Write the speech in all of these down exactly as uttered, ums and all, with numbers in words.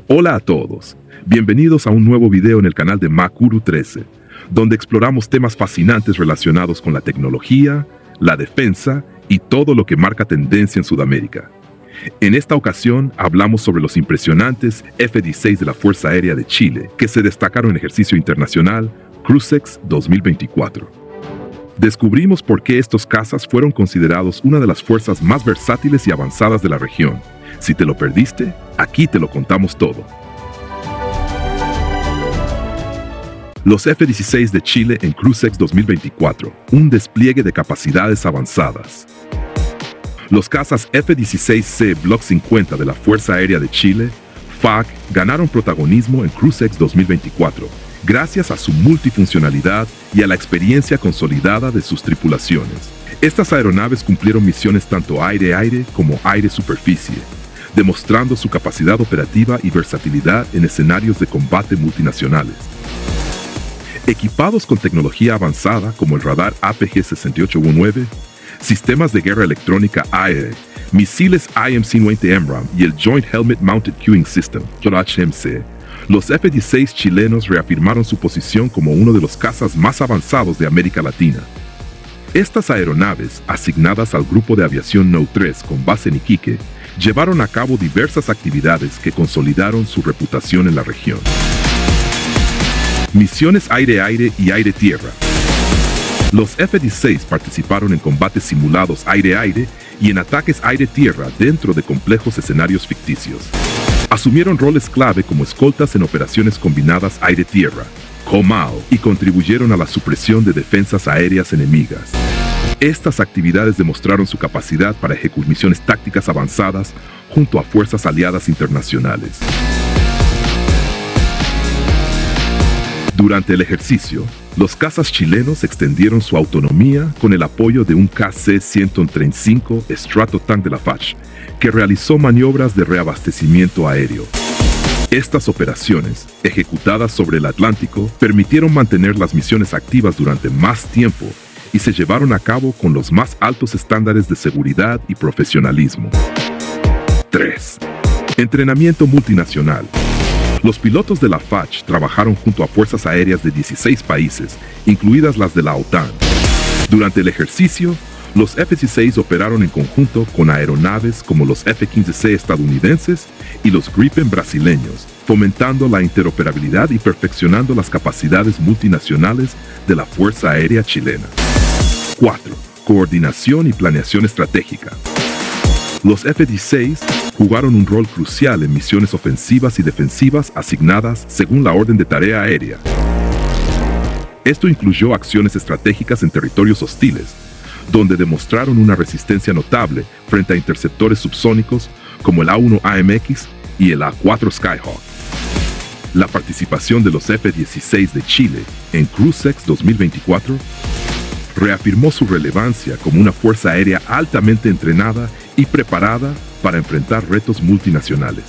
Hola a todos, bienvenidos a un nuevo video en el canal de Makuru trece, donde exploramos temas fascinantes relacionados con la tecnología, la defensa y todo lo que marca tendencia en Sudamérica. En esta ocasión hablamos sobre los impresionantes F dieciséis de la Fuerza Aérea de Chile, que se destacaron en ejercicio internacional Crucex dos mil veinticuatro. Descubrimos por qué estos cazas fueron considerados una de las fuerzas más versátiles y avanzadas de la región. Si te lo perdiste, aquí te lo contamos todo. Los F dieciséis de Chile en Crucex dos mil veinticuatro, un despliegue de capacidades avanzadas. Los cazas F dieciséis C Block cincuenta de la Fuerza Aérea de Chile, F A C, ganaron protagonismo en Crucex dos mil veinticuatro, gracias a su multifuncionalidad y a la experiencia consolidada de sus tripulaciones. Estas aeronaves cumplieron misiones tanto aire-aire como aire-superficie, demostrando su capacidad operativa y versatilidad en escenarios de combate multinacionales. Equipados con tecnología avanzada como el radar A P G sesenta y ocho diecinueve, sistemas de guerra electrónica A E D, misiles I M C veinte M RAM y el Joint Helmet Mounted Queuing System, H M C, los F dieciséis chilenos reafirmaron su posición como uno de los cazas más avanzados de América Latina. Estas aeronaves, asignadas al Grupo de Aviación N O tres con base en Iquique, llevaron a cabo diversas actividades que consolidaron su reputación en la región. Misiones aire-aire y aire-tierra. Los F dieciséis participaron en combates simulados aire-aire y en ataques aire-tierra dentro de complejos escenarios ficticios. Asumieron roles clave como escoltas en operaciones combinadas aire-tierra, COMAO, y contribuyeron a la supresión de defensas aéreas enemigas. Estas actividades demostraron su capacidad para ejecutar misiones tácticas avanzadas junto a fuerzas aliadas internacionales. Durante el ejercicio, los cazas chilenos extendieron su autonomía con el apoyo de un K C ciento treinta y cinco Stratotank de la F A C, que realizó maniobras de reabastecimiento aéreo. Estas operaciones, ejecutadas sobre el Atlántico, permitieron mantener las misiones activas durante más tiempo y se llevaron a cabo con los más altos estándares de seguridad y profesionalismo. tres. Entrenamiento multinacional. Los pilotos de la F A C trabajaron junto a fuerzas aéreas de dieciséis países, incluidas las de la OTAN. Durante el ejercicio, los F dieciséis operaron en conjunto con aeronaves como los F quince C estadounidenses y los Gripen brasileños, fomentando la interoperabilidad y perfeccionando las capacidades multinacionales de la Fuerza Aérea chilena. cuatro. Coordinación y planeación estratégica. Los F dieciséis jugaron un rol crucial en misiones ofensivas y defensivas asignadas según la orden de tarea aérea. Esto incluyó acciones estratégicas en territorios hostiles, donde demostraron una resistencia notable frente a interceptores subsónicos como el A uno A M X y el A cuatro Skyhawk. La participación de los F dieciséis de Chile en Crucex dos mil veinticuatro reafirmó su relevancia como una fuerza aérea altamente entrenada y preparada para enfrentar retos multinacionales.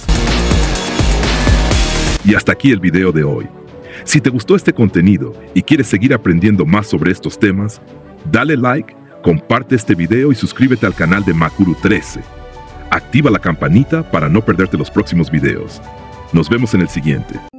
Y hasta aquí el video de hoy. Si te gustó este contenido y quieres seguir aprendiendo más sobre estos temas, dale like, comparte este video y suscríbete al canal de Makuru trece. Activa la campanita para no perderte los próximos videos. Nos vemos en el siguiente.